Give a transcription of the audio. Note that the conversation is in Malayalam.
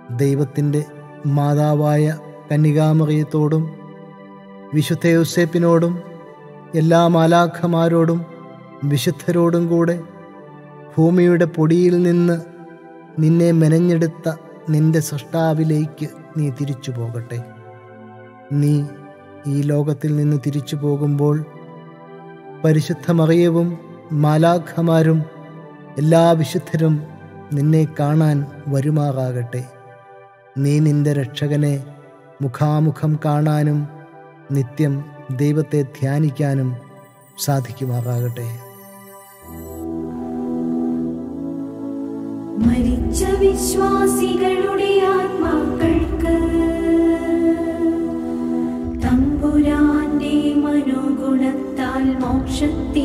ദൈവത്തിൻ്റെ മാതാവായ കന്യകാമറിയത്തോടും വിശുദ്ധ യോസേപ്പിനോടും എല്ലാ മാലാഖമാരോടും വിശുദ്ധരോടും കൂടെ ഭൂമിയുടെ പൊടിയിൽ നിന്ന് നിന്നെ മെനഞ്ഞെടുത്ത നിന്റെ സൃഷ്ടാവിലേക്ക് നീ തിരിച്ചു പോകട്ടെ. നീ ഈ ലോകത്തിൽ നിന്ന് തിരിച്ചു പോകുമ്പോൾ പരിശുദ്ധ മറിയവും മാലാഖമാരും എല്ലാ വിശുദ്ധരും നിന്നെ കാണാൻ വരുമാറാകട്ടെ. നീ നിന്റെ രക്ഷകനെ മുഖാമുഖം കാണാനും നിത്യം ദൈവത്തെ ധ്യാനിക്കാനും സാധിക്കുമാറാകട്ടെ. മരിച്ച വിശ്വാസികളുടെ ആത്മാക്കൾക്ക് തമ്പുരാന്റെ മനോഗുണത്താൽ മോക്ഷത്തിൽ